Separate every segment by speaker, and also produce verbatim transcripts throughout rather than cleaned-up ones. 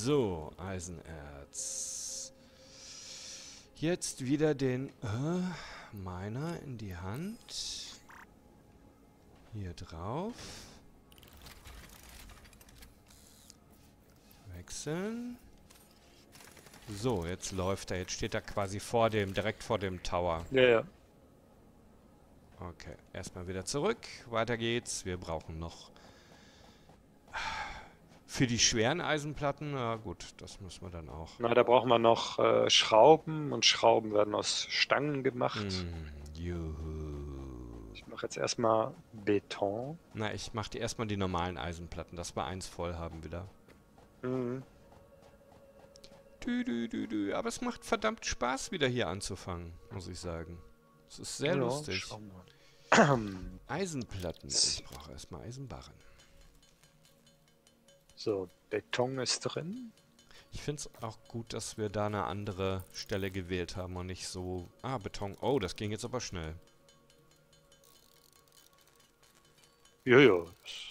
Speaker 1: So, Eisenerz. Jetzt wieder den äh, Miner in die Hand. Hier drauf. Wechseln. So, jetzt läuft er. Jetzt steht er quasi vor dem, direkt vor dem Tower.
Speaker 2: Ja, ja.
Speaker 1: Okay, erstmal wieder zurück. Weiter geht's. Wir brauchen noch für die schweren Eisenplatten. Na gut, das müssen wir dann auch.
Speaker 2: Na, da brauchen wir noch äh, Schrauben und Schrauben werden aus Stangen gemacht.
Speaker 1: Mm, juhu.
Speaker 2: Ich mache jetzt erstmal Beton.
Speaker 1: Na, ich mach die erstmal die normalen Eisenplatten, dass wir eins voll haben wieder.
Speaker 2: Mhm.
Speaker 1: Dü, dü, dü, dü. Aber es macht verdammt Spaß, wieder hier anzufangen, muss ich sagen. Es ist sehr
Speaker 2: Ja,
Speaker 1: lustig.
Speaker 2: schauen wir.
Speaker 1: Eisenplatten. Ich brauche erstmal Eisenbarren.
Speaker 2: So, Beton ist drin.
Speaker 1: Ich finde es auch gut, dass wir da eine andere Stelle gewählt haben und nicht so... Ah, Beton. Oh, das ging jetzt aber schnell.
Speaker 2: Jojo.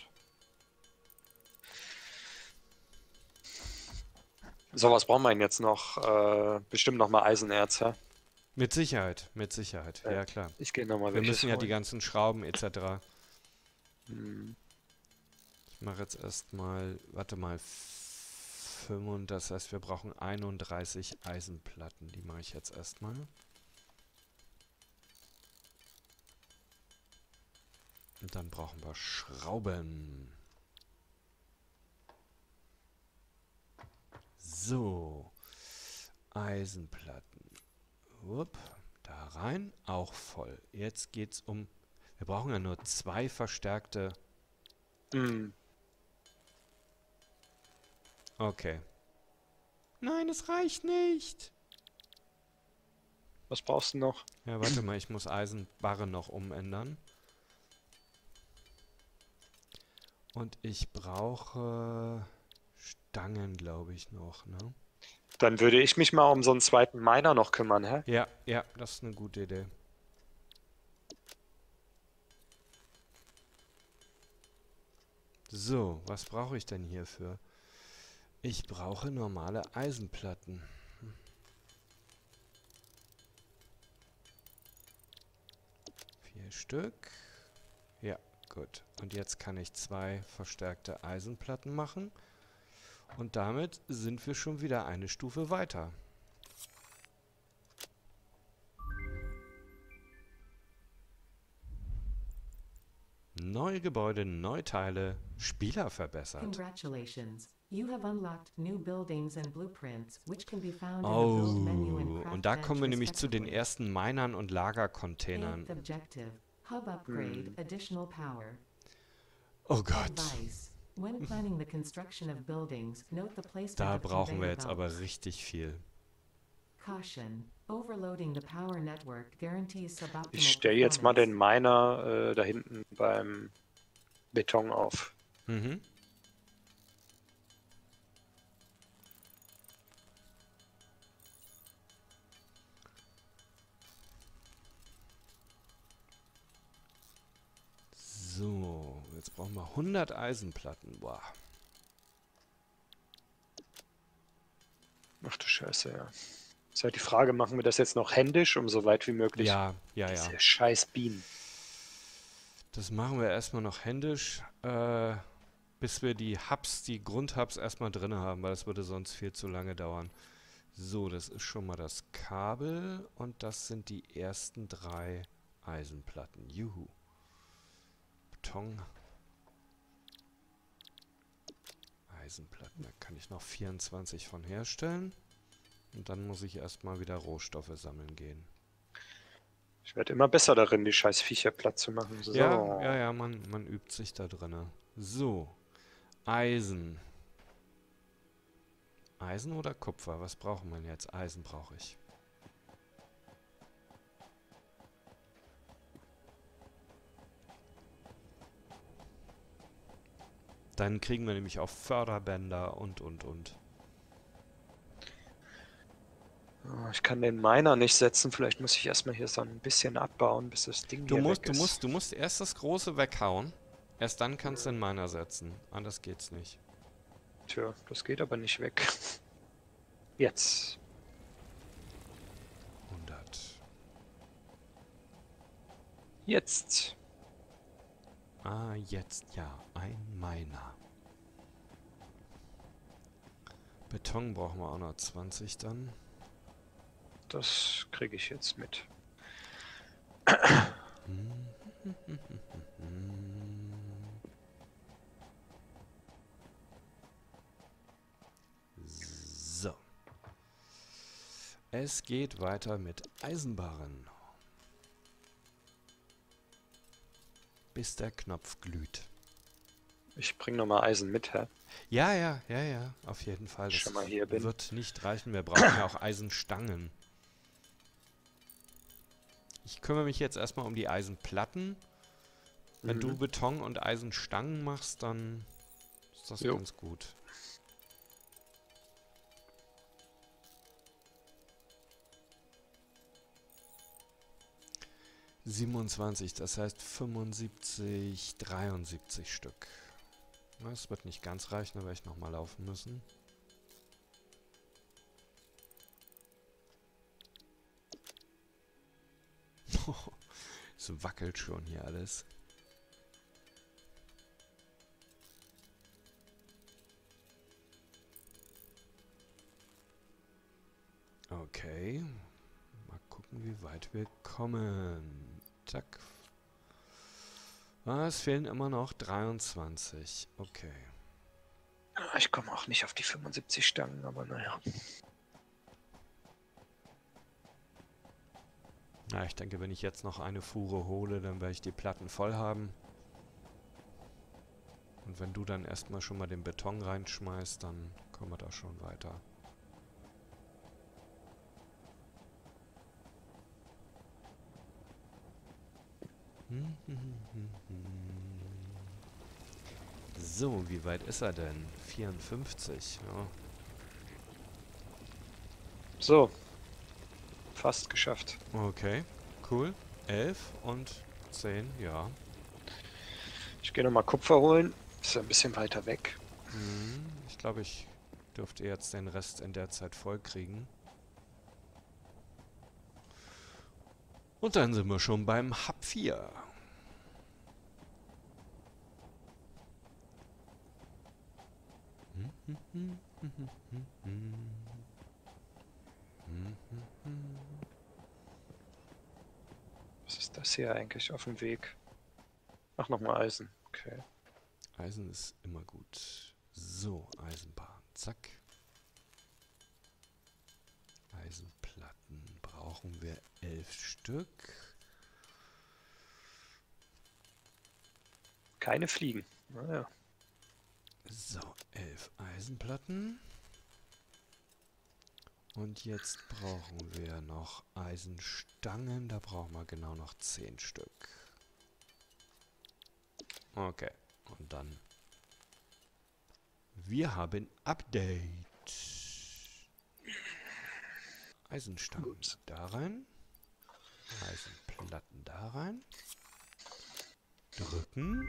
Speaker 2: So, was brauchen wir denn jetzt noch? Äh, bestimmt noch mal Eisenerz, hä?
Speaker 1: Mit Sicherheit, mit Sicherheit.
Speaker 2: Ja,
Speaker 1: Ja, klar.
Speaker 2: Ich gehe nochmal
Speaker 1: Wir müssen ja die ganzen Schrauben et cetera.
Speaker 2: Hm.
Speaker 1: Ich mache jetzt erstmal, warte mal, fünf, das heißt, wir brauchen einunddreißig Eisenplatten. Die mache ich jetzt erstmal. Und dann brauchen wir Schrauben. So. Eisenplatten. Upp, da rein. Auch voll. Jetzt geht's um... Wir brauchen ja nur zwei verstärkte...
Speaker 2: Hm.
Speaker 1: Okay. Nein, es reicht nicht.
Speaker 2: Was brauchst du noch?
Speaker 1: Ja, warte mal, ich muss Eisenbarren noch umändern. Und ich brauche Stangen, glaube ich, noch, ne?
Speaker 2: Dann würde ich mich mal um so einen zweiten Miner noch kümmern, hä?
Speaker 1: Ja, ja, das ist eine gute Idee. So, was brauche ich denn hierfür? Ich brauche normale Eisenplatten. Vier Stück. Ja, gut. Und jetzt kann ich zwei verstärkte Eisenplatten machen. Und damit sind wir schon wieder eine Stufe weiter. Neue Gebäude, neue Teile, Spieler verbessert.
Speaker 3: Congratulations. You have unlocked new buildings and blueprints, which can be found in the build menu and
Speaker 1: Oh,
Speaker 3: craft
Speaker 1: und da
Speaker 3: bench
Speaker 1: kommen wir nämlich zu den
Speaker 3: respectively.
Speaker 1: ersten Minern und Lagercontainern.
Speaker 3: Eighth objective. Hub upgrade, additional power.
Speaker 1: Oh Gott.
Speaker 3: Advice. When planning the construction of buildings, note the placement
Speaker 1: Da
Speaker 3: of
Speaker 1: brauchen wir
Speaker 3: conveyor
Speaker 1: jetzt aber
Speaker 3: belts.
Speaker 1: richtig viel.
Speaker 3: Caution. Overloading the power network guarantees suboptimal
Speaker 2: Ich stelle jetzt mal den
Speaker 3: performance.
Speaker 2: Miner äh, da hinten beim Beton auf.
Speaker 1: Mhm. So, jetzt brauchen wir hundert Eisenplatten. Boah.
Speaker 2: Ach du Scheiße, ja. Ist halt die Frage, machen wir das jetzt noch händisch, um so weit wie möglich...
Speaker 1: Ja, ja, ja.
Speaker 2: Diese scheiß Bienen.
Speaker 1: Das machen wir erstmal noch händisch, äh, bis wir die Hubs, die Grundhubs erstmal drin haben, weil das würde sonst viel zu lange dauern. So, das ist schon mal das Kabel und das sind die ersten drei Eisenplatten. Juhu. Beton. Eisenplatten, da kann ich noch vierundzwanzig von herstellen. Und dann muss ich erstmal wieder Rohstoffe sammeln gehen.
Speaker 2: Ich werde immer besser darin, die scheiß Viecher platt zu machen. So.
Speaker 1: Ja, ja, ja, man, man übt sich da drinne. So. Eisen. Eisen oder Kupfer? Was brauchen wir jetzt? Eisen brauche ich. Dann kriegen wir nämlich auch Förderbänder und, und, und.
Speaker 2: Oh, ich kann den Miner nicht setzen. Vielleicht muss ich erstmal hier so ein bisschen abbauen, bis das Ding
Speaker 1: Du
Speaker 2: hier
Speaker 1: musst,
Speaker 2: weg
Speaker 1: du
Speaker 2: ist.
Speaker 1: musst, du musst erst das Große weghauen. Erst dann kannst du den Miner setzen. Anders geht's nicht.
Speaker 2: Tür. Das geht aber nicht weg. Jetzt.
Speaker 1: hundert.
Speaker 2: Jetzt.
Speaker 1: Ah, jetzt ja. Ein Miner. Beton brauchen wir auch noch zwanzig dann.
Speaker 2: Das kriege ich jetzt mit.
Speaker 1: So. Es geht weiter mit Eisenbarren. Bis der Knopf glüht.
Speaker 2: Ich bringe nochmal Eisen mit, hä?
Speaker 1: Ja, ja, ja, ja, auf jeden Fall. Das
Speaker 2: Schon mal hier bin.
Speaker 1: wird nicht reichen. Wir brauchen ja auch Eisenstangen. Ich kümmere mich jetzt erstmal um die Eisenplatten. Wenn
Speaker 2: Mhm.
Speaker 1: du Beton und Eisenstangen machst, dann ist das
Speaker 2: Jo.
Speaker 1: ganz gut. siebenundzwanzig, das heißt fünfundsiebzig, dreiundsiebzig Stück. Das wird nicht ganz reichen, da werde ich nochmal laufen müssen. Es wackelt schon hier alles. Okay. Mal gucken, wie weit wir kommen. Zack. Ah, es fehlen immer noch dreiundzwanzig. Okay.
Speaker 2: Ah, ich komme auch nicht auf die fünfundsiebzig Stangen, aber naja.
Speaker 1: Na, ich denke, wenn ich jetzt noch eine Fuhre hole, dann werde ich die Platten voll haben. Und wenn du dann erstmal schon mal den Beton reinschmeißt, dann kommen wir da schon weiter. So, wie weit ist er denn? vierundfünfzig. Ja.
Speaker 2: So. Fast geschafft.
Speaker 1: Okay, cool. elf und zehn, ja.
Speaker 2: Ich gehe nochmal Kupfer holen. Ist ja ein bisschen weiter weg.
Speaker 1: Hm, ich glaube, ich dürfte jetzt den Rest in der Zeit voll kriegen. Und dann sind wir schon beim Hub vier.
Speaker 2: Was ist das hier eigentlich auf dem Weg? Ach, nochmal Eisen. Okay.
Speaker 1: Eisen ist immer gut. So, Eisenbahn. Zack. Eisenplatten brauchen wir elf Stück.
Speaker 2: Keine Fliegen. Naja.
Speaker 1: So, elf Eisenplatten. Und jetzt brauchen wir noch Eisenstangen. Da brauchen wir genau noch zehn Stück. Okay, und dann... Wir haben Update. Eisenstangen
Speaker 2: Gut.
Speaker 1: da rein. Eisenplatten da rein. Drücken.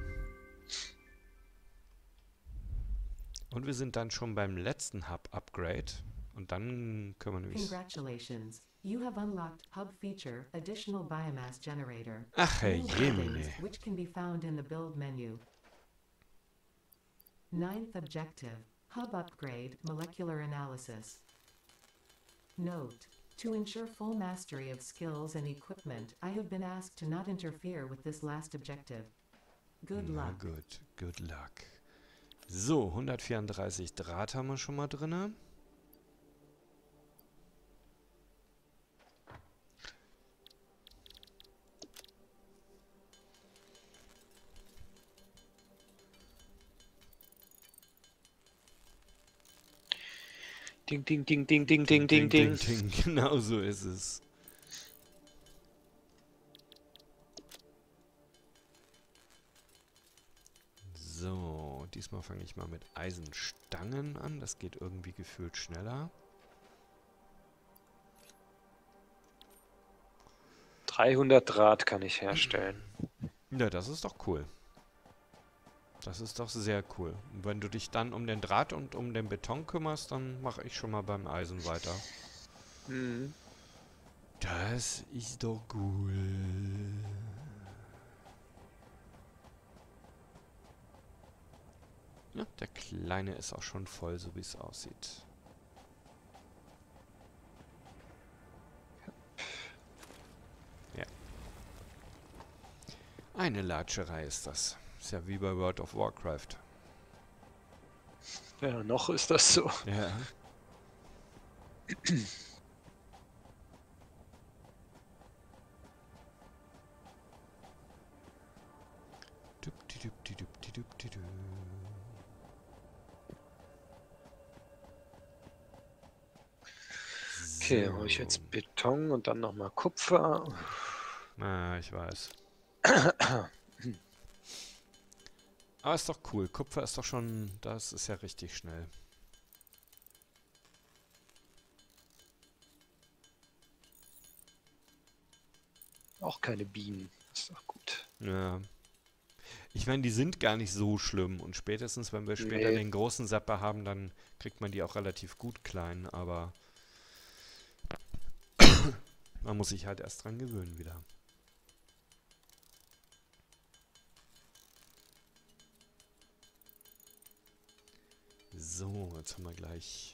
Speaker 1: Und wir sind dann schon beim letzten Hub-Upgrade. Und dann können wir nämlich...
Speaker 3: Congratulations. You have unlocked Hub Feature Additional Biomass Generator.
Speaker 1: Ach, hey,
Speaker 3: New
Speaker 1: Jemine.
Speaker 3: buildings, which can be found in the Build menu. Ninth objective, Hub Upgrade Molecular Analysis. Note: to ensure full mastery of skills and equipment, I have been asked to not interfere with this last objective. Good
Speaker 1: Na
Speaker 3: luck.
Speaker 1: gut, good luck. So, hundertvierunddreißig Draht haben wir schon mal drinne.
Speaker 2: Ding, ding, ding, ding, ding, ding, ding, ding.
Speaker 1: ding. Genau so ist es. So, diesmal fange ich mal mit Eisenstangen an. Das geht irgendwie gefühlt schneller.
Speaker 2: dreihundert Draht kann ich herstellen.
Speaker 1: Ja, das ist doch cool. Das ist doch sehr cool. Und wenn du dich dann um den Draht und um den Beton kümmerst, dann mache ich schon mal beim Eisen weiter.
Speaker 2: Mhm.
Speaker 1: Das ist doch cool. Ja, der Kleine ist auch schon voll, so wie es aussieht. Ja. Eine Latscherei ist das. Ist ja wie bei World of Warcraft.
Speaker 2: Ja, noch ist das so.
Speaker 1: Ja. Dupdidup-didup-didup-didu.
Speaker 2: Okay, hole ich
Speaker 1: So.
Speaker 2: jetzt Beton und dann nochmal Kupfer.
Speaker 1: Ah, ich weiß. Aber ist doch cool. Kupfer ist doch schon... Das ist ja richtig schnell.
Speaker 2: Auch keine Bienen. Ist doch gut.
Speaker 1: Ja. Ich meine, die sind gar nicht so schlimm. Und spätestens, wenn wir später
Speaker 2: Nee.
Speaker 1: den großen Zapper haben, dann kriegt man die auch relativ gut klein. Aber man muss sich halt erst dran gewöhnen wieder. So, jetzt haben wir gleich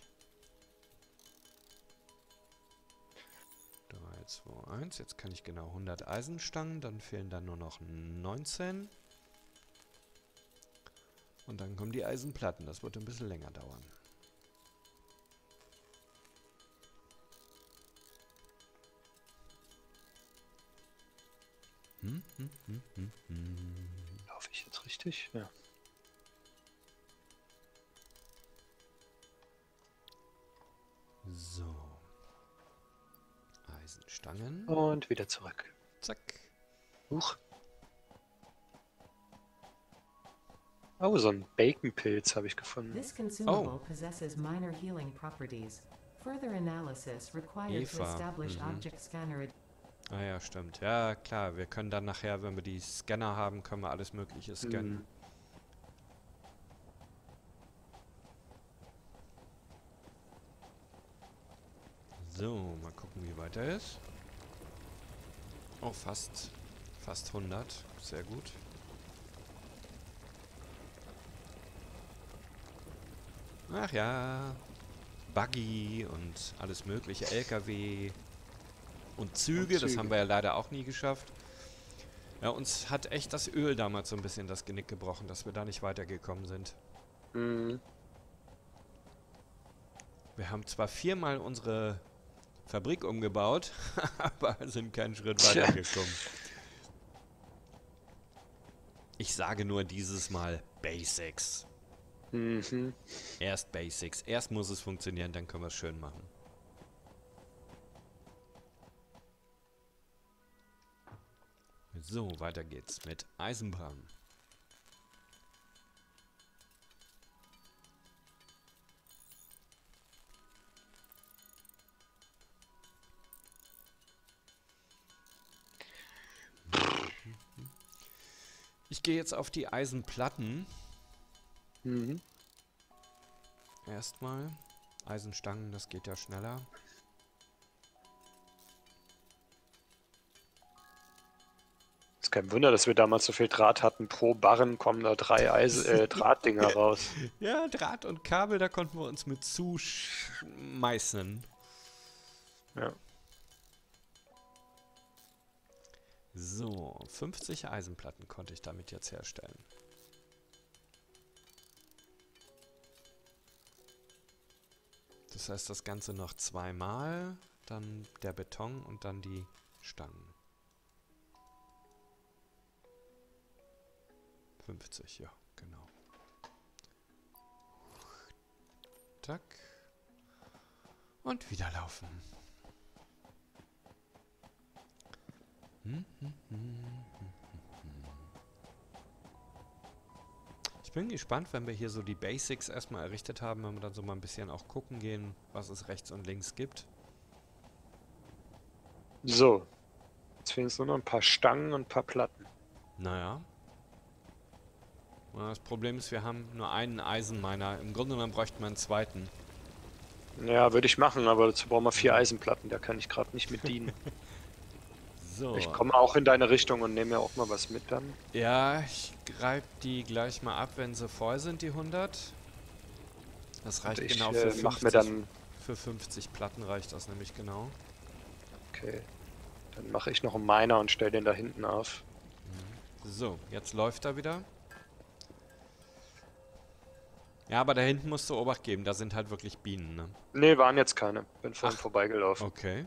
Speaker 1: drei, zwei, eins. Jetzt kann ich genau hundert Eisenstangen. Dann fehlen dann nur noch neunzehn. Und dann kommen die Eisenplatten. Das wird ein bisschen länger dauern. Hm, hm, hm, hm, hm.
Speaker 2: Laufe ich jetzt richtig? Ja.
Speaker 1: So. Eisenstangen.
Speaker 2: Und wieder zurück.
Speaker 1: Zack.
Speaker 2: Huch. Oh, so ein Baconpilz habe ich gefunden.
Speaker 3: This consumable possesses minor healing properties. Further analysis required to
Speaker 1: Eva,
Speaker 3: establish
Speaker 1: mhm.
Speaker 3: object scanner.
Speaker 1: Ah ja, stimmt. Ja, klar. Wir können dann nachher, wenn wir die Scanner haben, können wir alles Mögliche scannen.
Speaker 2: Mhm.
Speaker 1: So, mal gucken, wie weit er ist. Oh, fast. Fast hundert. Sehr gut. Ach ja. Buggy und alles mögliche. L K W und Züge.
Speaker 2: Und
Speaker 1: Das
Speaker 2: Züge.
Speaker 1: haben wir ja leider auch nie geschafft. Ja, uns hat echt das Öl damals so ein bisschen das Genick gebrochen, dass wir da nicht weitergekommen sind.
Speaker 2: Mhm.
Speaker 1: Wir haben zwar viermal unsere Fabrik umgebaut, aber sind keinen Schritt weitergekommen. Ich sage nur dieses Mal Basics.
Speaker 2: Mhm.
Speaker 1: Erst Basics. Erst muss es funktionieren, dann können wir es schön machen. So, weiter geht's mit Eisenbahn. Ich gehe jetzt auf die Eisenplatten.
Speaker 2: Mhm.
Speaker 1: Erstmal. Eisenstangen, das geht ja schneller.
Speaker 2: Ist kein Wunder, dass wir damals so viel Draht hatten. Pro Barren kommen da drei Eis äh, Drahtdinger raus.
Speaker 1: Ja, Draht und Kabel, da konnten wir uns mit zuschmeißen.
Speaker 2: Ja.
Speaker 1: So, fünfzig Eisenplatten konnte ich damit jetzt herstellen. Das heißt, das Ganze noch zweimal, dann der Beton und dann die Stangen. fünfzig, ja, genau. Tack. Und wieder laufen. Hm, hm, hm, hm, hm. Ich bin gespannt, wenn wir hier so die Basics erstmal errichtet haben, wenn wir dann so mal ein bisschen auch gucken gehen, was es rechts und links gibt.
Speaker 2: So. Jetzt fehlen uns nur noch ein paar Stangen und ein paar Platten.
Speaker 1: Naja. Ja, das Problem ist, wir haben nur einen Eisenminer. Im Grunde genommen bräuchten wir einen zweiten.
Speaker 2: Ja, würde ich machen, aber dazu brauchen wir vier Eisenplatten. Da kann ich gerade nicht mit dienen.
Speaker 1: So.
Speaker 2: Ich komme auch in deine Richtung und nehme mir auch mal was mit dann.
Speaker 1: Ja, ich greife die gleich mal ab, wenn sie voll sind, die hundert. Das reicht
Speaker 2: Und ich
Speaker 1: genau für
Speaker 2: äh, mach mir
Speaker 1: fünfzig.
Speaker 2: dann...
Speaker 1: Für fünfzig Platten reicht das nämlich genau.
Speaker 2: Okay. Dann mache ich noch einen Miner und stelle den da hinten auf.
Speaker 1: So, jetzt läuft er wieder. Ja, aber da hinten musst du Obacht geben, da sind halt wirklich Bienen, ne?
Speaker 2: Nee, waren jetzt keine. Bin vorhin
Speaker 1: Ach.
Speaker 2: vorbeigelaufen.
Speaker 1: Okay.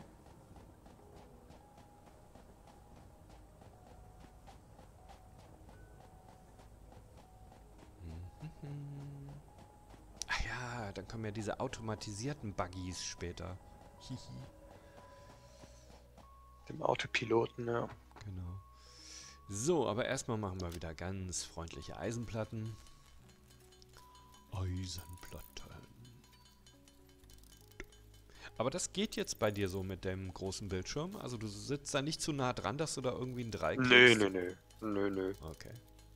Speaker 1: Ach ja, dann kommen ja diese automatisierten Buggies später. Hihi.
Speaker 2: Dem Autopiloten, ja.
Speaker 1: Genau. So, aber erstmal machen wir wieder ganz freundliche Eisenplatten. Eisenplatten. Aber das geht jetzt bei dir so mit dem großen Bildschirm? Also du sitzt da nicht zu nah dran, dass du da irgendwie ein Dreieck
Speaker 2: Nö,
Speaker 1: kriegst?
Speaker 2: nö, nö. Nö, nö.
Speaker 1: Okay.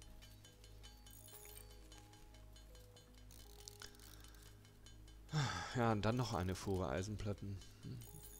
Speaker 1: Ja, und dann noch eine Fuhre Eisenplatten. Hm.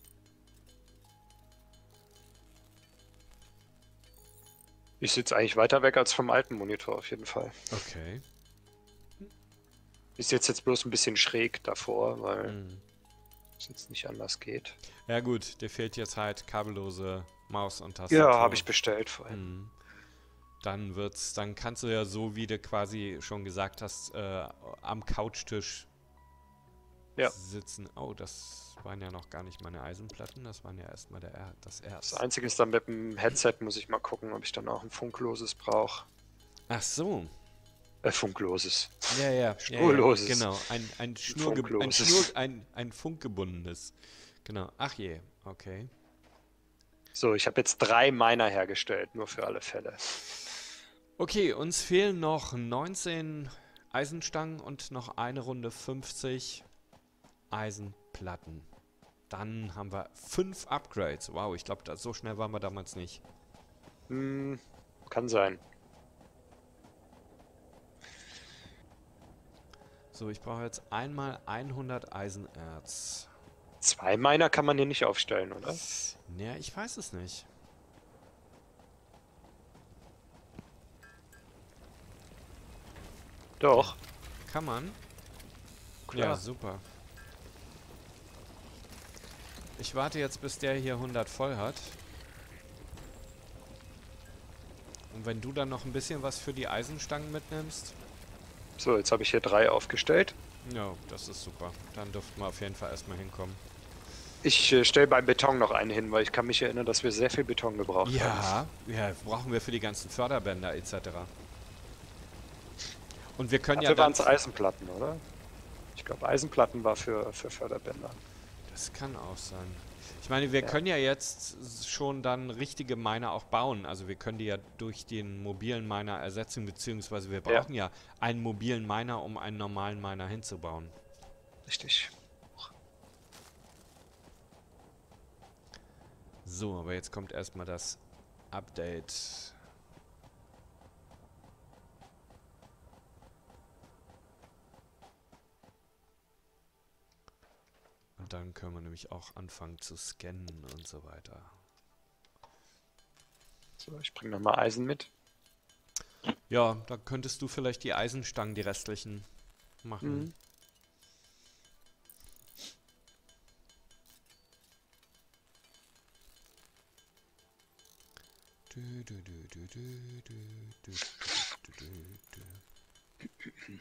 Speaker 2: Ich sitze eigentlich weiter weg als vom alten Monitor auf jeden Fall.
Speaker 1: Okay.
Speaker 2: Ich sitze jetzt bloß ein bisschen schräg davor, weil
Speaker 1: Hm.
Speaker 2: es jetzt nicht anders geht.
Speaker 1: Ja gut, dir fehlt jetzt halt kabellose Maus und Tastatur.
Speaker 2: Ja, habe ich bestellt vorhin.
Speaker 1: Hm. Dann wird's, dann kannst du ja so, wie du quasi schon gesagt hast, äh, am Couchtisch
Speaker 2: Ja.
Speaker 1: sitzen. Oh, das waren ja noch gar nicht meine Eisenplatten, das waren ja erstmal der er das
Speaker 2: Das
Speaker 1: erste.
Speaker 2: Einzige ist dann mit dem Headset, muss ich mal gucken, ob ich dann auch ein funkloses brauche.
Speaker 1: Ach so.
Speaker 2: Äh, funkloses.
Speaker 1: Ja, ja. ja,
Speaker 2: Schnurloses.
Speaker 1: Ja, genau, ein, ein, Schnurge ein,
Speaker 2: Funkloses.
Speaker 1: Schnur ein, ein funkgebundenes. Genau. Ach je, okay.
Speaker 2: So, ich habe jetzt drei Miner hergestellt, nur für alle Fälle.
Speaker 1: Okay, uns fehlen noch neunzehn Eisenstangen und noch eine Runde fünfzig Eisenplatten. Dann haben wir fünf Upgrades. Wow, ich glaube, so schnell waren wir damals nicht.
Speaker 2: Hm, kann sein.
Speaker 1: So, ich brauche jetzt einmal hundert Eisenerz.
Speaker 2: Zwei Miner kann man hier nicht aufstellen, oder?
Speaker 1: Ja, ich weiß es nicht.
Speaker 2: Doch.
Speaker 1: Kann man?
Speaker 2: Klar.
Speaker 1: Ja, super. Ich warte jetzt, bis der hier hundert voll hat. Und wenn du dann noch ein bisschen was für die Eisenstangen mitnimmst?
Speaker 2: So, jetzt habe ich hier drei aufgestellt.
Speaker 1: Ja, das ist super. Dann dürften wir auf jeden Fall erstmal hinkommen.
Speaker 2: Ich äh, stelle beim Beton noch einen hin, weil ich kann mich erinnern, dass wir sehr viel Beton gebraucht haben.
Speaker 1: Ja, ja, brauchen wir für die ganzen Förderbänder et cetera. Und wir können
Speaker 2: Dafür
Speaker 1: ja
Speaker 2: waren
Speaker 1: dann...
Speaker 2: es Eisenplatten, oder? Ich glaube, Eisenplatten war für, für Förderbänder.
Speaker 1: Das kann auch sein. Ich meine, wir
Speaker 2: Ja.
Speaker 1: können ja jetzt schon dann richtige Miner auch bauen. Also wir können die ja durch den mobilen Miner ersetzen, beziehungsweise wir
Speaker 2: Ja.
Speaker 1: brauchen ja, einen mobilen Miner, um einen normalen Miner hinzubauen.
Speaker 2: Richtig.
Speaker 1: So, aber jetzt kommt erstmal das Update. Und dann können wir nämlich auch anfangen zu scannen und so weiter.
Speaker 2: So, ich bringe nochmal Eisen mit.
Speaker 1: Ja, da könntest du vielleicht die Eisenstangen, die restlichen, machen.
Speaker 2: Mhm.
Speaker 1: Du, du, du, du, du, du, du, du, du, du.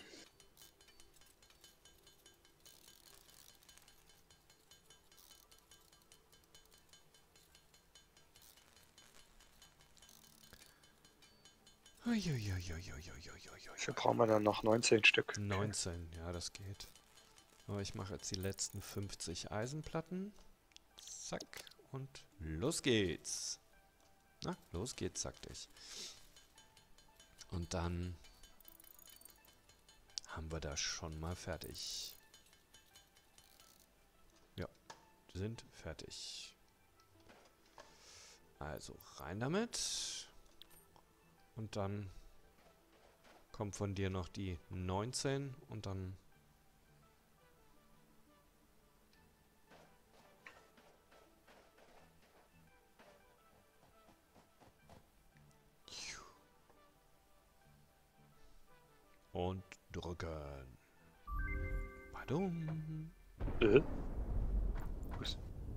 Speaker 1: Uiuiuiuiuiuiui.
Speaker 2: Dafür brauchen wir dann noch neunzehn Stück.
Speaker 1: neunzehn, ja, das geht. Aber ich mache jetzt die letzten fünfzig Eisenplatten. Zack, und los geht's. Na, los geht's, sagte ich. Und dann haben wir das schon mal fertig. Ja, sind fertig. Also rein damit. Und dann kommt von dir noch die neunzehn und dann... Und drücken. Badum.
Speaker 2: Äh? Was?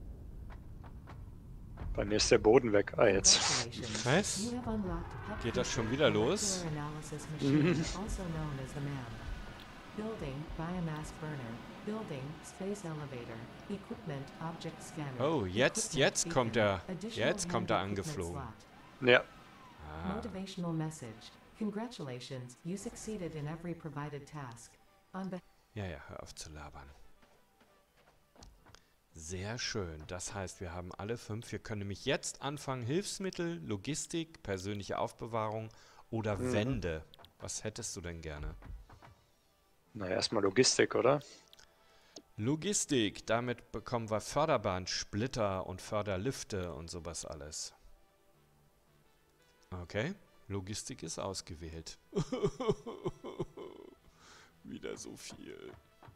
Speaker 2: Bei mir ist der Boden weg. Ah, jetzt.
Speaker 3: Congratulations.
Speaker 1: Was?
Speaker 3: You have unlocked Hub
Speaker 1: Geht das schon
Speaker 3: Future
Speaker 1: wieder los?
Speaker 3: Molecular Analysis Machine, also known as the M A M. Building, Biomass Burner. Building, Space Elevator. Equipment, Object Scanner.
Speaker 1: Oh, jetzt,
Speaker 3: Equipment
Speaker 1: jetzt kommt
Speaker 3: Beacon.
Speaker 1: er.
Speaker 3: Additional
Speaker 1: Jetzt kommt er
Speaker 3: hand equipment
Speaker 1: angeflogen.
Speaker 3: slot.
Speaker 2: Ja.
Speaker 1: Ah.
Speaker 3: Motivational message. Congratulations, you succeeded in every provided task. On behalf
Speaker 1: Ja, ja, hör auf zu labern. Sehr schön. Das heißt, wir haben alle fünf. Wir können nämlich jetzt anfangen. Hilfsmittel, Logistik, persönliche Aufbewahrung oder
Speaker 2: Mhm.
Speaker 1: Wände. Was hättest du denn gerne?
Speaker 2: Na, erstmal Logistik, oder?
Speaker 1: Logistik. Damit bekommen wir Förderband, Splitter und Förderlifte und sowas alles. Okay. Logistik ist ausgewählt. Wieder so viel.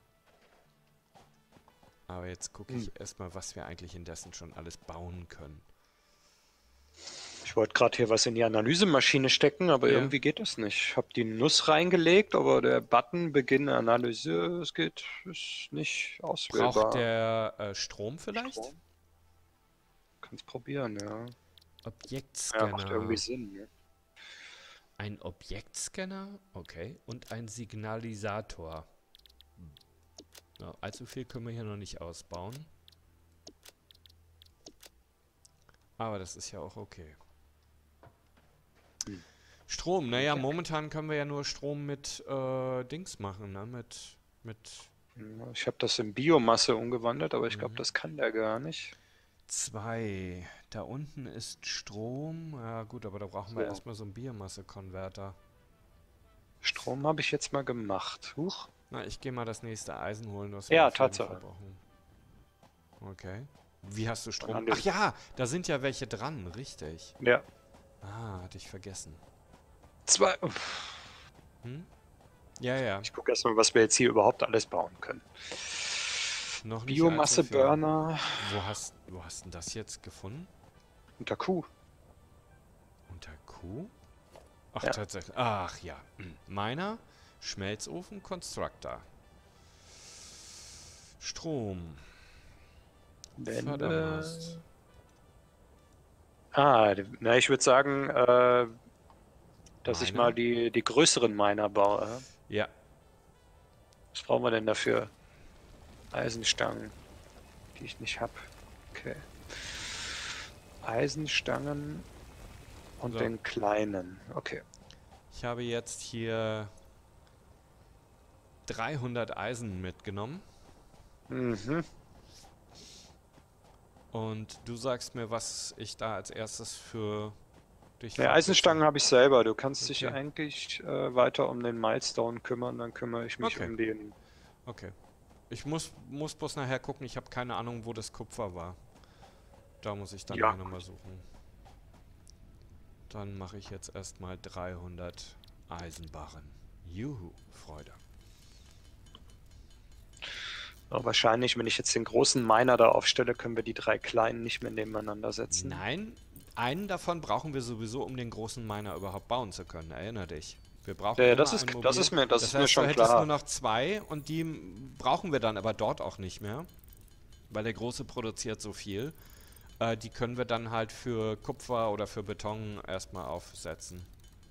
Speaker 1: Aber jetzt gucke ich
Speaker 2: Hm.
Speaker 1: erstmal, was wir eigentlich indessen schon alles bauen können.
Speaker 2: Ich wollte gerade hier was in die Analysemaschine stecken, aber
Speaker 1: Ja.
Speaker 2: irgendwie geht das nicht. Ich habe die Nuss reingelegt, aber der Button Beginn Analyse, es geht, ist nicht auswählbar.
Speaker 1: Braucht der äh, Strom vielleicht?
Speaker 2: Strom? Kannst probieren, ja. Ja,
Speaker 1: Objektscanner.
Speaker 2: macht irgendwie Sinn, ne?
Speaker 1: Ein Objektscanner, okay. Und ein Signalisator. Ja, allzu viel können wir hier noch nicht ausbauen. Aber das ist ja auch okay.
Speaker 2: Hm.
Speaker 1: Strom, naja,
Speaker 2: Okay.
Speaker 1: momentan können wir ja nur Strom mit äh, Dings machen, ne? Mit, mit
Speaker 2: Ja, ich habe das in Biomasse umgewandelt, aber ich glaube,
Speaker 1: Mhm.
Speaker 2: das kann der gar nicht.
Speaker 1: zwei. Da unten ist Strom. Ja gut, aber da brauchen wir
Speaker 2: So.
Speaker 1: erstmal so einen Biomasse-Konverter.
Speaker 2: Strom habe ich jetzt mal gemacht. Huch.
Speaker 1: Na, ich gehe mal das nächste Eisen holen, was
Speaker 2: Ja,
Speaker 1: wir auf jeden
Speaker 2: Tatsache.
Speaker 1: Fall brauchen. Okay. Wie hast du Strom?
Speaker 2: haben wir-
Speaker 1: Ach ja, da sind ja welche dran, richtig.
Speaker 2: Ja.
Speaker 1: Ah, hatte ich vergessen.
Speaker 2: Zwei. Uff.
Speaker 1: Hm? Ja, ja.
Speaker 2: Ich gucke erstmal, was wir jetzt hier überhaupt alles bauen können.
Speaker 1: Noch nicht allzu viel.
Speaker 2: Biomasse-Burner
Speaker 1: Wo hast, wo hast denn das jetzt gefunden?
Speaker 2: unter Q.
Speaker 1: Unter Q? Ach,
Speaker 2: Ja.
Speaker 1: tatsächlich. Ach ja. Hm. Meiner, Schmelzofen, Constructor. Strom.
Speaker 2: Wände.
Speaker 1: Fördermast.
Speaker 2: Ah, die- na, ich würde sagen, äh, dass ich
Speaker 1: Miner?
Speaker 2: mal die, die größeren Miner baue.
Speaker 1: Ja.
Speaker 2: Was brauchen wir denn dafür? Eisenstangen, die ich nicht habe. Okay. Eisenstangen und
Speaker 1: So.
Speaker 2: den kleinen. Okay.
Speaker 1: Ich habe jetzt hier dreihundert Eisen mitgenommen.
Speaker 2: Mhm.
Speaker 1: Und du sagst mir, was ich da als erstes für dich
Speaker 2: Ja,
Speaker 1: verknüpfe.
Speaker 2: Eisenstangen habe ich selber. Du kannst dich
Speaker 1: Okay.
Speaker 2: eigentlich äh, weiter um den Milestone kümmern, dann kümmere ich mich
Speaker 1: Okay.
Speaker 2: um den.
Speaker 1: Okay. Ich muss, muss bloß nachher gucken, ich habe keine Ahnung, wo das Kupfer war. Da muss ich dann
Speaker 2: Ja,
Speaker 1: nachher nochmal suchen. Dann mache ich jetzt erstmal dreihundert Eisenbarren. Juhu, Freude.
Speaker 2: Aber wahrscheinlich, wenn ich jetzt den großen Miner da aufstelle, können wir die drei kleinen nicht mehr nebeneinander setzen.
Speaker 1: Nein, einen davon brauchen wir sowieso, um den großen Miner überhaupt bauen zu können. Erinner dich. Wir brauchen
Speaker 2: Ja,
Speaker 1: immer
Speaker 2: das ist,
Speaker 1: ein
Speaker 2: das
Speaker 1: Mobil-
Speaker 2: ist mir, das
Speaker 1: Das
Speaker 2: ist mir
Speaker 1: heißt,
Speaker 2: schon
Speaker 1: du hättest
Speaker 2: klar.
Speaker 1: nur noch zwei und die m, brauchen wir dann aber dort auch nicht mehr, weil der große produziert so viel. Äh, die können wir dann halt für Kupfer oder für Beton erstmal aufsetzen.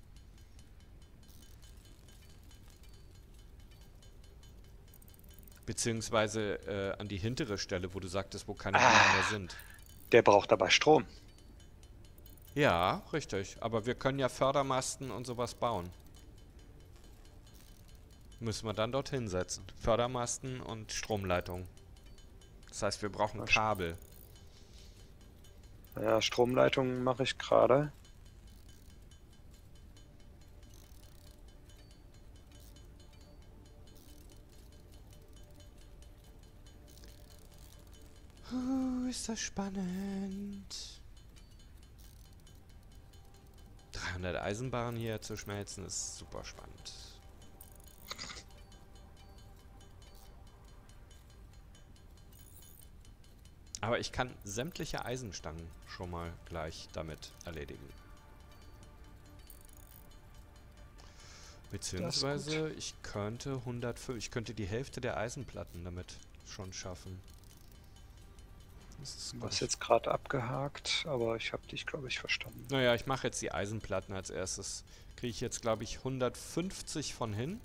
Speaker 1: Beziehungsweise äh, an die hintere Stelle, wo du sagtest, wo keine
Speaker 2: Ah.
Speaker 1: Minen mehr sind.
Speaker 2: Der braucht aber Strom.
Speaker 1: Ja, richtig. Aber wir können ja Fördermasten und sowas bauen. Müssen wir dann dorthin setzen. Fördermasten und Stromleitungen. Das heißt, wir brauchen
Speaker 2: Was?
Speaker 1: Kabel.
Speaker 2: Ja, Stromleitungen mache ich gerade.
Speaker 1: Uh, ist das spannend. dreihundert Eisenbarren hier zu schmelzen ist super spannend. Aber ich kann sämtliche Eisenstangen schon mal gleich damit erledigen. Beziehungsweise ich könnte hundertfünf, ich könnte die Hälfte der Eisenplatten damit schon schaffen. Das ist
Speaker 2: Du hast jetzt gerade abgehakt, aber ich habe dich, glaube ich, verstanden.
Speaker 1: Naja, ich mache jetzt die Eisenplatten als erstes. Kriege ich jetzt, glaube ich, hundertfünfzig von hin.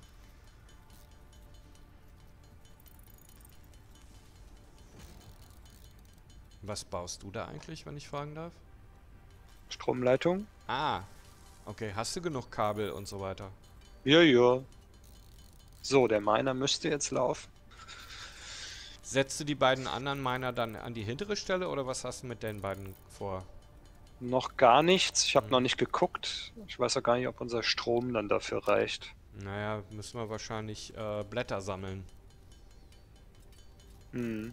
Speaker 1: Was baust du da eigentlich, wenn ich fragen darf?
Speaker 2: Stromleitung?
Speaker 1: Ah, okay. Hast du genug Kabel und so weiter?
Speaker 2: Ja, ja. So, der Miner müsste jetzt laufen.
Speaker 1: Setzt du die beiden anderen Miner dann an die hintere Stelle oder was hast du mit den beiden vor?
Speaker 2: Noch gar nichts. Ich habe
Speaker 1: Hm.
Speaker 2: noch nicht geguckt. Ich weiß auch gar nicht, ob unser Strom dann dafür reicht.
Speaker 1: Naja, müssen wir wahrscheinlich äh, Blätter sammeln.
Speaker 2: Hm.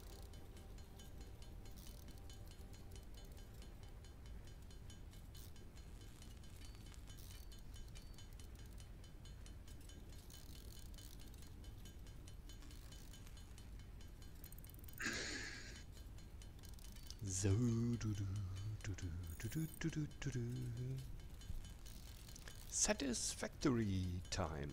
Speaker 1: So, du, du, du, du, du, du, du, du, du, du. Satisfactory Time.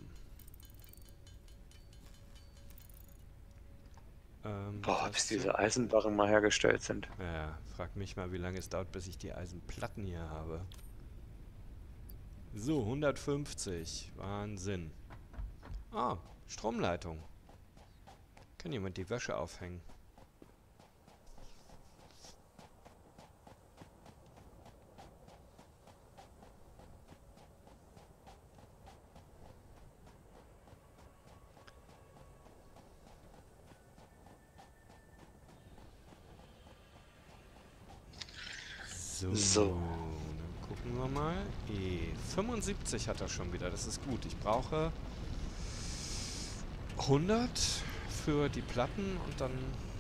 Speaker 1: Ähm,
Speaker 2: Boah,
Speaker 1: was
Speaker 2: bis
Speaker 1: hast du?
Speaker 2: diese Eisenbarren mal hergestellt sind.
Speaker 1: Ja, frag mich mal, wie lange es dauert, bis ich die Eisenplatten hier habe. So, hundertfünfzig. Wahnsinn. Ah, Stromleitung. Kann jemand die Wäsche aufhängen? So,
Speaker 2: So.
Speaker 1: dann gucken wir mal. E fünfundsiebzig hat er schon wieder, das ist gut. Ich brauche hundert für die Platten und dann...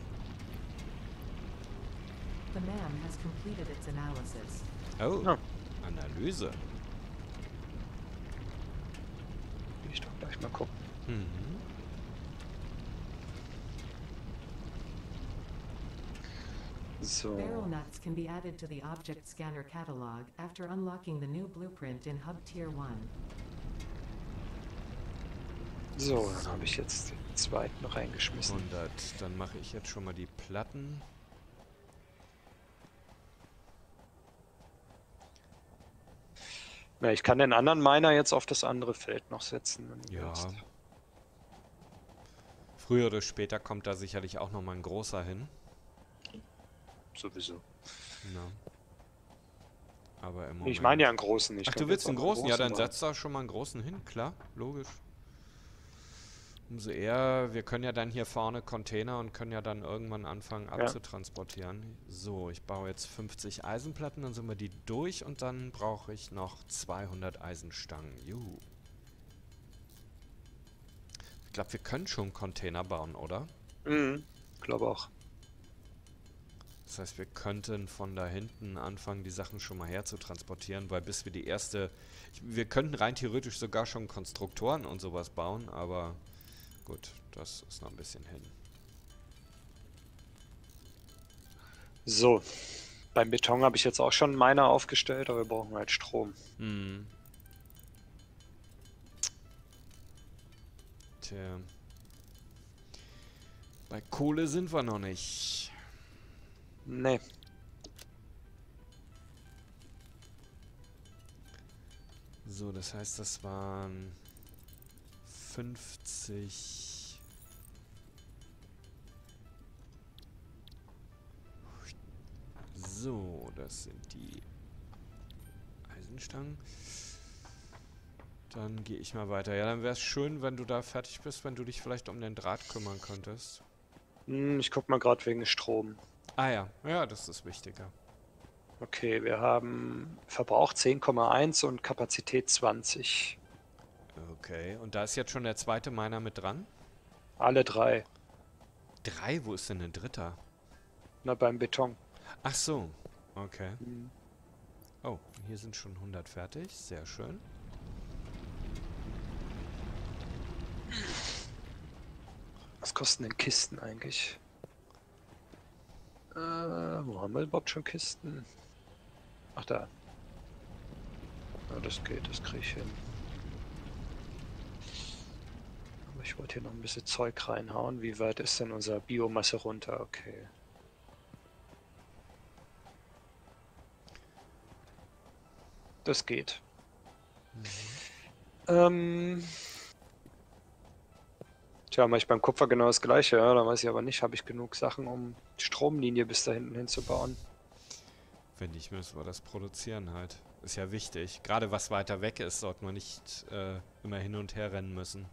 Speaker 3: The man has completed its analysis.
Speaker 1: Oh,
Speaker 2: Ja.
Speaker 1: Analyse.
Speaker 2: Ich doch gleich mal gucken.
Speaker 1: Mhm.
Speaker 2: So.
Speaker 3: Barrel nuts can be added to the object scanner catalog after unlocking the new blueprint in Hub Tier one.
Speaker 2: So, dann habe ich jetzt den zweiten reingeschmissen.
Speaker 1: hundert. Dann mache ich jetzt schon mal die Platten.
Speaker 2: Na, ich kann den anderen Miner jetzt auf das andere Feld noch setzen. Wenn du
Speaker 1: Ja.
Speaker 2: willst.
Speaker 1: Früher oder später kommt da sicherlich auch noch mal ein großer hin.
Speaker 2: Sowieso.
Speaker 1: Ja. Aber im
Speaker 2: Nee,
Speaker 1: Moment...
Speaker 2: ich meine ja einen großen. Ich
Speaker 1: Ach,
Speaker 2: könnte
Speaker 1: du willst
Speaker 2: jetzt
Speaker 1: einen
Speaker 2: auch
Speaker 1: großen? Ja, dann
Speaker 2: machen.
Speaker 1: setz da schon mal einen großen hin. Klar, logisch. Umso eher, wir können ja dann hier vorne Container und können ja dann irgendwann anfangen abzutransportieren. So, ich baue jetzt fünfzig Eisenplatten, dann sind wir die durch und dann brauche ich noch zweihundert Eisenstangen. Juhu. Ich glaube, wir können schon Container bauen, oder?
Speaker 2: Mhm. Ich glaube auch.
Speaker 1: Das heißt, wir könnten von da hinten anfangen, die Sachen schon mal herzutransportieren, weil bis wir die erste... Ich, wir könnten rein theoretisch sogar schon Konstruktoren und sowas bauen, aber gut, das ist noch ein bisschen hin.
Speaker 2: So. Beim Beton habe ich jetzt auch schon einen Miner aufgestellt, aber wir brauchen halt Strom.
Speaker 1: Hm. Tja. Bei Kohle sind wir noch nicht.
Speaker 2: Nee.
Speaker 1: So, das heißt, das waren fünfzig. So, das sind die Eisenstangen. Dann gehe ich mal weiter. Ja, dann wäre es schön, wenn du da fertig bist, wenn du dich vielleicht um den Draht kümmern könntest.
Speaker 2: Hm, ich guck mal gerade wegen Strom.
Speaker 1: Ah ja, ja, das ist wichtiger.
Speaker 2: Okay, wir haben Verbrauch zehn Komma eins und Kapazität zwanzig.
Speaker 1: Okay, und da ist jetzt schon der zweite Miner mit dran?
Speaker 2: Alle drei.
Speaker 1: Drei? Wo ist denn ein dritter?
Speaker 2: Na, beim Beton.
Speaker 1: Ach so, okay.
Speaker 2: Hm.
Speaker 1: Oh, hier sind schon hundert fertig. Sehr schön.
Speaker 2: Was kosten denn Kisten eigentlich? Äh, wo haben wir überhaupt schon Kisten? Ach, da. Ja, das geht, das kriege ich hin. Aber ich wollte hier noch ein bisschen Zeug reinhauen. Wie weit ist denn unser Biomasse runter? Okay. Das geht.
Speaker 1: Mhm.
Speaker 2: Ähm. Tja, mache ich beim Kupfer genau das gleiche, ja? Da weiß ich aber nicht, habe ich genug Sachen, um die Stromlinie bis da hinten hinzubauen.
Speaker 1: Wenn nicht, müssen wir das produzieren halt. Ist ja wichtig. Gerade was weiter weg ist, sollte man nicht äh, immer hin und her rennen müssen.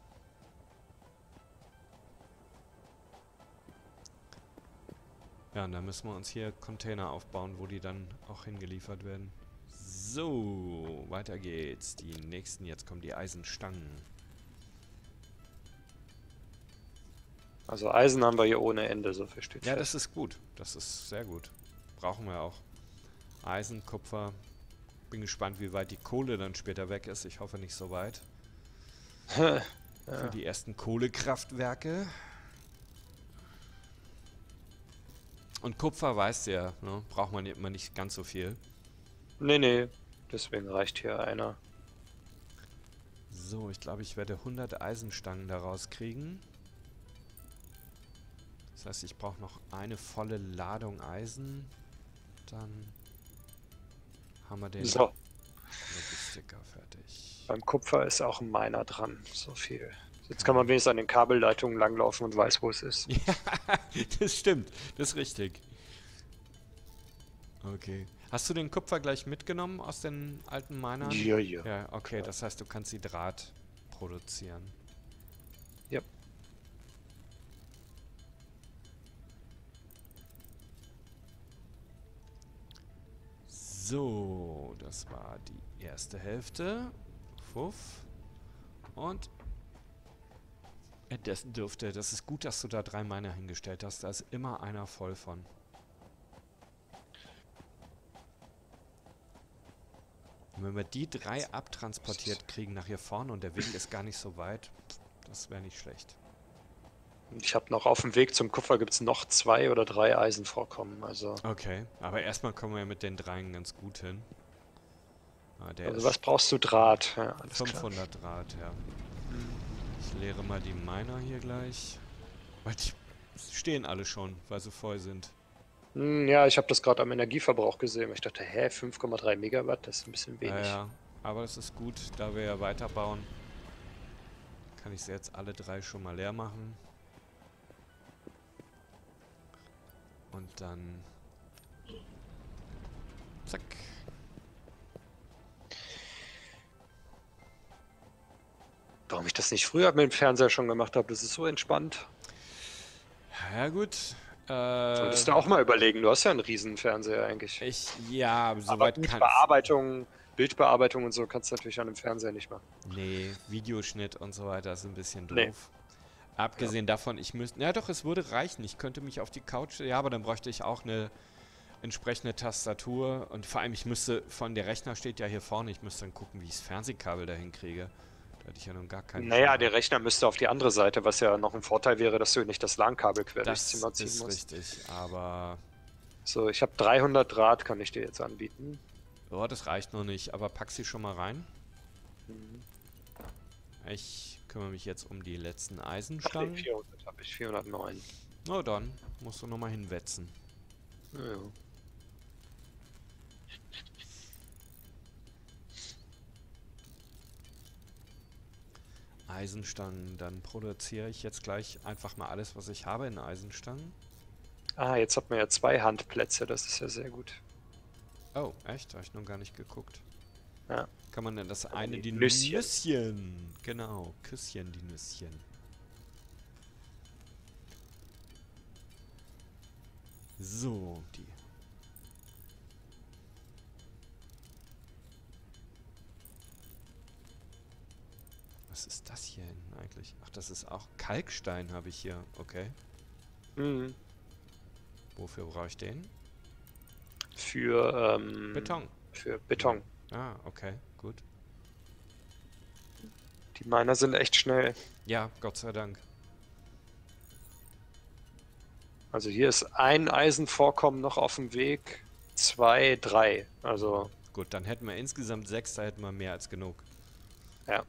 Speaker 1: Ja, und dann müssen wir uns hier Container aufbauen, wo die dann auch hingeliefert werden. So, weiter geht's. Die nächsten, jetzt kommen die Eisenstangen.
Speaker 2: Also Eisen haben wir hier ohne Ende, so viel steht
Speaker 1: Ja,
Speaker 2: fest.
Speaker 1: das ist gut. Das ist sehr gut. Brauchen wir auch. Eisen, Kupfer. Bin gespannt, wie weit die Kohle dann später weg ist. Ich hoffe nicht so weit.
Speaker 2: Ja.
Speaker 1: Für die ersten Kohlekraftwerke. Und Kupfer, weißt du ja, ne? Braucht man immer nicht ganz so viel.
Speaker 2: Nee, nee, deswegen reicht hier einer.
Speaker 1: So, ich glaube, ich werde hundert Eisenstangen daraus kriegen. Das heißt, ich brauche noch eine volle Ladung Eisen. Dann haben wir den
Speaker 2: So,
Speaker 1: Logistiker fertig.
Speaker 2: beim Kupfer ist auch ein Miner dran, so viel. Jetzt kann man wenigstens an den Kabelleitungen langlaufen und weiß, wo es ist.
Speaker 1: Ja, das stimmt. Das ist richtig. Okay. Hast du den Kupfer gleich mitgenommen aus den alten Minern?
Speaker 2: Ja, ja.
Speaker 1: Ja, okay. Das heißt, du kannst die Draht produzieren.
Speaker 2: Ja.
Speaker 1: So, das war die erste Hälfte. Fuff. Und das dürfte, das ist gut, dass du da drei Miner hingestellt hast. Da ist immer einer voll von. Und wenn wir die drei abtransportiert kriegen nach hier vorne und der Weg ist gar nicht so weit, das wäre nicht schlecht.
Speaker 2: Ich habe noch auf dem Weg zum Kupfer gibt es noch zwei oder drei Eisenvorkommen. Also,
Speaker 1: Okay, aber erstmal kommen wir mit den dreien ganz gut hin. Ah, der
Speaker 2: also
Speaker 1: ist
Speaker 2: was brauchst du? Draht. Ja, alles klar.
Speaker 1: fünfhundert Draht, ja. Ich leere mal die Miner hier gleich. Weil die stehen alle schon, weil sie voll sind.
Speaker 2: Hm, ja, ich habe das gerade am Energieverbrauch gesehen. Ich dachte, hä, fünf Komma drei Megawatt, das ist ein bisschen wenig.
Speaker 1: Ja, ja, aber es ist gut, da wir ja weiterbauen. Kann ich sie jetzt alle drei schon mal leer machen. Und dann... Zack.
Speaker 2: Warum ich das nicht früher mit dem Fernseher schon gemacht habe, das ist so entspannt.
Speaker 1: Ja gut.
Speaker 2: Solltest
Speaker 1: Äh,
Speaker 2: du auch mal überlegen, du hast ja einen riesen Fernseher eigentlich.
Speaker 1: ich, ja,
Speaker 2: Aber
Speaker 1: soweit
Speaker 2: gut,
Speaker 1: kann...
Speaker 2: Bearbeitung, Bildbearbeitung und so kannst du natürlich an einem Fernseher nicht machen.
Speaker 1: Nee, Videoschnitt und so weiter ist ein bisschen doof.
Speaker 2: Nee.
Speaker 1: Abgesehen davon, ich müsste... Ja doch, es würde reichen. Ich könnte mich auf die Couch... Ja, aber dann bräuchte ich auch eine entsprechende Tastatur. Und vor allem, ich müsste... Von der Rechner steht ja hier vorne. Ich müsste dann gucken, wie ich das Fernsehkabel dahin kriege. Da hätte ich ja nun gar keine
Speaker 2: Naja,
Speaker 1: Chance.
Speaker 2: der Rechner müsste auf die andere Seite, was ja noch ein Vorteil wäre, dass du nicht das LAN-Kabel quer durchs
Speaker 1: Das
Speaker 2: Zimmer ziehen
Speaker 1: ist
Speaker 2: musst.
Speaker 1: richtig, aber...
Speaker 2: So, ich habe dreihundert Draht, kann ich dir jetzt anbieten.
Speaker 1: Oh, das reicht noch nicht. Aber pack sie schon mal rein.
Speaker 2: Mhm.
Speaker 1: Ich kümmere mich jetzt um die letzten
Speaker 2: Ach nee,
Speaker 1: Eisenstangen.
Speaker 2: vierhundert habe ich, vierhundertneun.
Speaker 1: Na dann, musst du nochmal hinwetzen.
Speaker 2: Ja, ja.
Speaker 1: Eisenstangen, dann produziere ich jetzt gleich einfach mal alles, was ich habe in Eisenstangen.
Speaker 2: Ah, jetzt hat man ja zwei Handplätze, das ist ja sehr gut.
Speaker 1: Oh, echt? Habe ich noch gar nicht geguckt.
Speaker 2: Ja.
Speaker 1: Kann man denn das eine,
Speaker 2: die
Speaker 1: die
Speaker 2: Nüsschen.
Speaker 1: Nüsschen. Genau, Küsschen, die Nüsschen. So, die. Was ist das hier hinten eigentlich? Ach, das ist auch Kalkstein habe ich hier. Okay.
Speaker 2: Mhm.
Speaker 1: Wofür brauche ich den?
Speaker 2: Für, ähm,
Speaker 1: Beton.
Speaker 2: für Beton.
Speaker 1: Ah, okay, gut.
Speaker 2: Die Miner sind echt schnell.
Speaker 1: Ja, Gott sei Dank.
Speaker 2: Also hier ist ein Eisenvorkommen noch auf dem Weg. Zwei, drei. Also,
Speaker 1: Gut, dann hätten wir insgesamt sechs, da hätten wir mehr als genug.
Speaker 2: ja.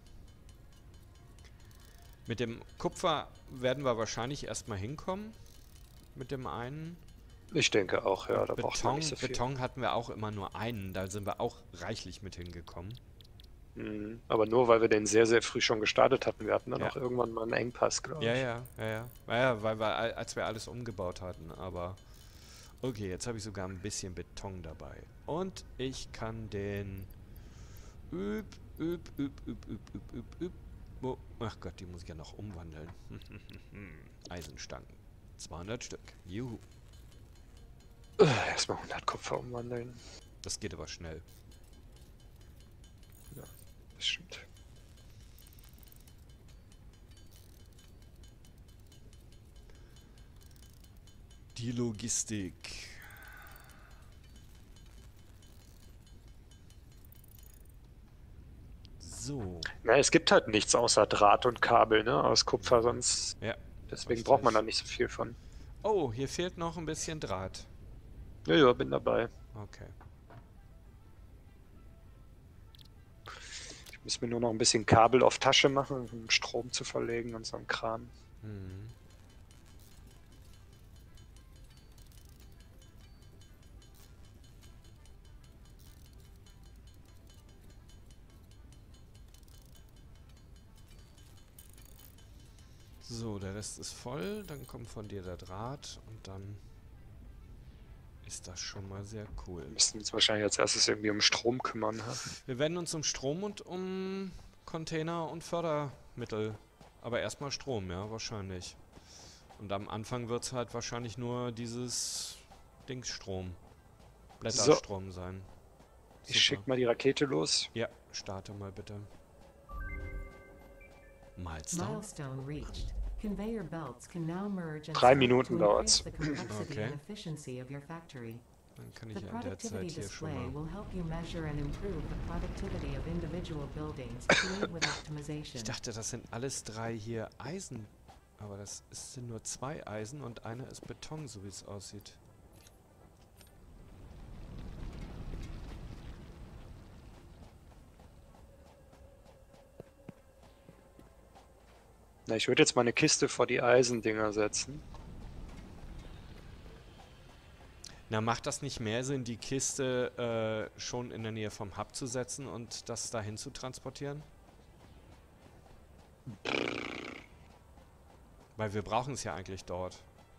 Speaker 1: Mit dem Kupfer werden wir wahrscheinlich erstmal hinkommen. Mit dem einen.
Speaker 2: Ich denke auch, ja. Da braucht man
Speaker 1: Beton,
Speaker 2: nicht so viel.
Speaker 1: Beton hatten wir auch immer nur einen, da sind wir auch reichlich mit hingekommen.
Speaker 2: Mhm. Aber nur, weil wir den sehr, sehr früh schon gestartet hatten. Wir hatten dann
Speaker 1: Ja.
Speaker 2: auch irgendwann mal einen Engpass, glaube
Speaker 1: Ja,
Speaker 2: ich.
Speaker 1: ja, ja, ja. Ja, ja, weil wir, al- als wir alles umgebaut hatten, aber... Okay, jetzt habe ich sogar ein bisschen Beton dabei. Und ich kann den... Üb, üb, üb, üb, üb, üb, üb, üb. Wo? Ach Gott, die muss ich ja noch umwandeln. Eisenstangen. zweihundert Stück. Juhu.
Speaker 2: Äh, Erstmal hundert Kupfer umwandeln.
Speaker 1: Das geht aber schnell.
Speaker 2: Das stimmt.
Speaker 1: Die Logistik. So.
Speaker 2: Na, es gibt halt nichts außer Draht und Kabel, ne? Aus Kupfer, sonst.
Speaker 1: Ja.
Speaker 2: Deswegen
Speaker 1: richtig.
Speaker 2: braucht man da nicht so viel von.
Speaker 1: Oh, hier fehlt noch ein bisschen Draht.
Speaker 2: Ja, ja, bin dabei.
Speaker 1: Okay.
Speaker 2: Ich muss mir nur noch ein bisschen Kabel auf Tasche machen, um Strom zu verlegen und so ein Kram.
Speaker 1: Mhm. So, der Rest ist voll. Dann kommt von dir der Draht und dann ist das schon mal sehr cool.
Speaker 2: Wir müssen uns wahrscheinlich als erstes irgendwie um Strom kümmern. Ne?
Speaker 1: Wir werden uns um Strom und um Container und Fördermittel. Aber erstmal Strom, ja, wahrscheinlich. Und am Anfang wird es halt wahrscheinlich nur dieses Dingsstrom. Blätterstrom sein.
Speaker 2: Ich
Speaker 1: Super.
Speaker 2: schicke mal die Rakete los.
Speaker 1: Ja, starte mal bitte. Milestone.
Speaker 3: Milestone reached. Conveyor belts can now merge and
Speaker 2: Drei
Speaker 3: sort
Speaker 2: Minuten
Speaker 3: to
Speaker 2: dauert's.
Speaker 3: increase the complexity
Speaker 1: Okay.
Speaker 3: and efficiency of your factory.
Speaker 1: Dann kann ich
Speaker 3: The
Speaker 1: ja in der Zeit
Speaker 3: productivity
Speaker 1: hier schon
Speaker 3: display
Speaker 1: mal...
Speaker 3: will help you measure and improve the productivity of individual buildings to aid with optimization.
Speaker 1: Ich dachte, das sind alles drei hier Eisen. Aber das ist, sind nur zwei Eisen und einer ist Beton, so wie es aussieht.
Speaker 2: Na, ich würde jetzt mal eine Kiste vor die Eisendinger setzen.
Speaker 1: Na, macht das nicht mehr Sinn, die Kiste äh, schon in der Nähe vom Hub zu setzen und das dahin zu transportieren? Weil wir brauchen es ja eigentlich dort.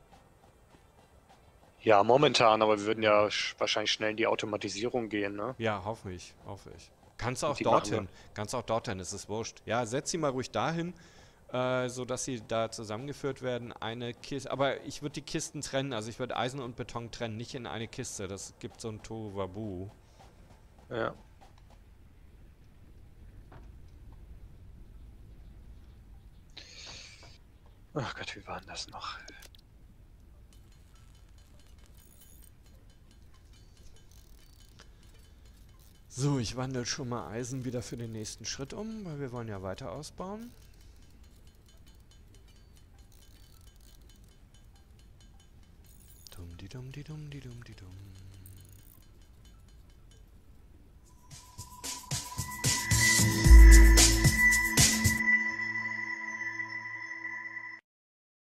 Speaker 2: Ja, momentan, aber wir würden ja sch- wahrscheinlich schnell in die Automatisierung gehen, ne?
Speaker 1: Ja, hoffe ich, hoffe ich. Kannst auch
Speaker 2: die machen
Speaker 1: dorthin, kannst auch dorthin, es ist wurscht. Ja, setz sie mal ruhig dahin, äh, sodass sie da zusammengeführt werden. Eine Kiste, aber ich würde die Kisten trennen, also ich würde Eisen und Beton trennen, nicht in eine Kiste. Das gibt so ein Tohuwabohu.
Speaker 2: Ja. Ach Gott, wie war denn das noch?
Speaker 1: So, ich wandle schon mal Eisen wieder für den nächsten Schritt um, weil wir wollen ja weiter ausbauen. Dum di dum di dum di dum di dum.